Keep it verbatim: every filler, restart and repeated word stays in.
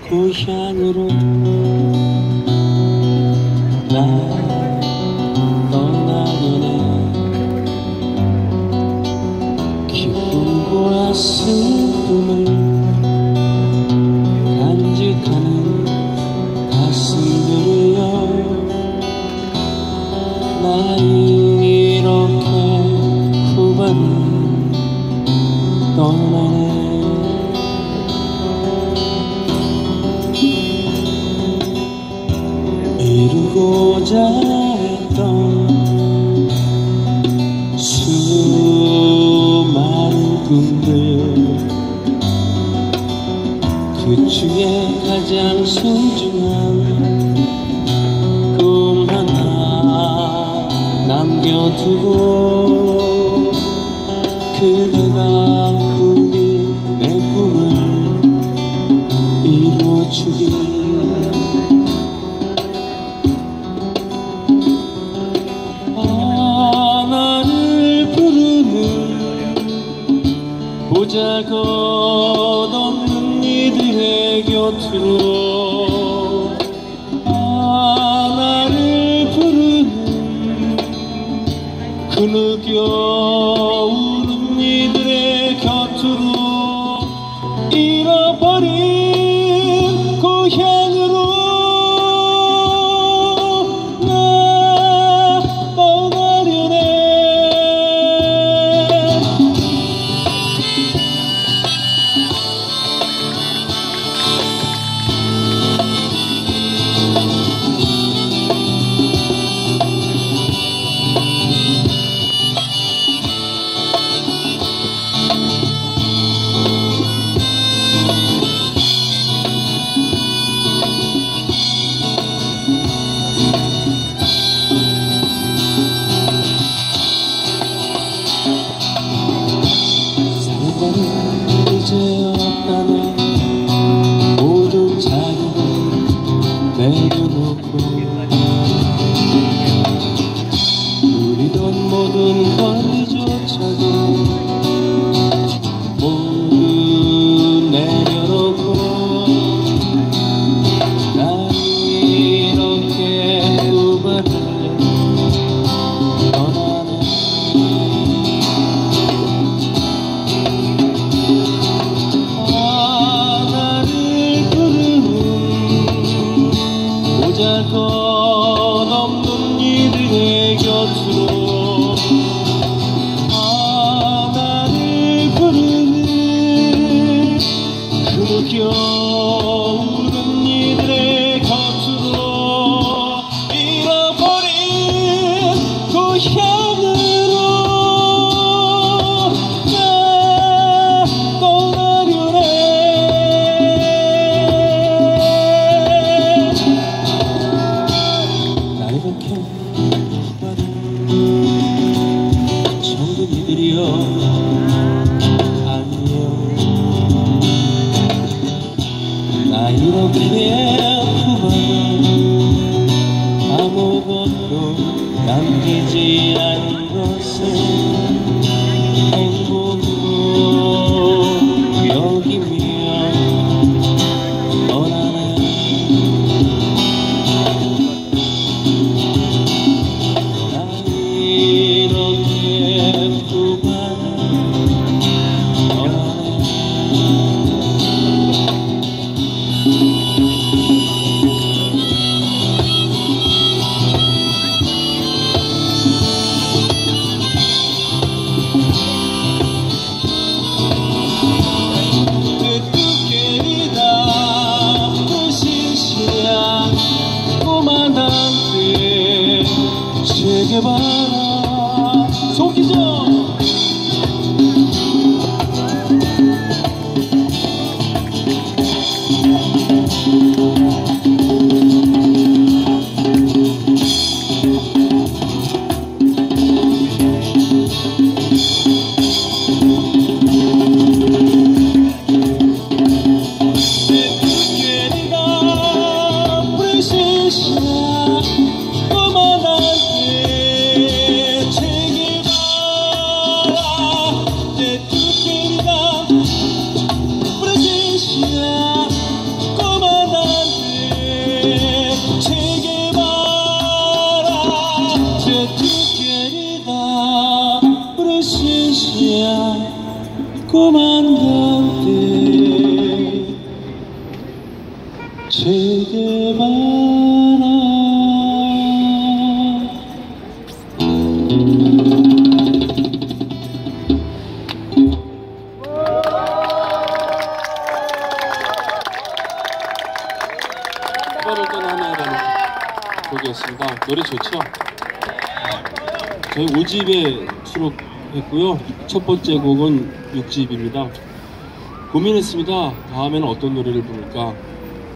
고향으로 나 떠나려네. 기쁨과 슬픔을 간직하는 가슴들이여, 나 이렇게 후반 떠나네. 이루고자 했던 수많은 꿈들, 그 중에 가장 소중한 꿈 하나 남겨두고, 그대가 꿈이 내 꿈을 이루어주길. 보잘것없는 이들의 곁으로, 아 나를 부르는 그 느껴오는 이들의 곁으로, 잃어버린 고향으로 나 떠나려네. 이제 없다는 모든 자리를 내려놓고, 누리던 모든 거리조차도 모두 내려놓고, 난 이렇게 후반을 떠나네. 보잘것없는 이들의 곁으로, 아 나를 부르는 그 겨울은 이들의 곁으로, 잃어버린 고향으로 나 떠나려네. 이렇게 정든이들이여 안녕. 나 이렇게 후반은 아무것도 남기지 않은 것을 행복으로 여기며 떠나네. 꼬만 곁에 체게바라. 이거를 떠나나라는 곡이었습니다. 노래 좋죠? 저희 오 집에 수록했고요. 첫 번째 곡은 육 집입니다. 고민했습니다. 다음에는 어떤 노래를 부를까?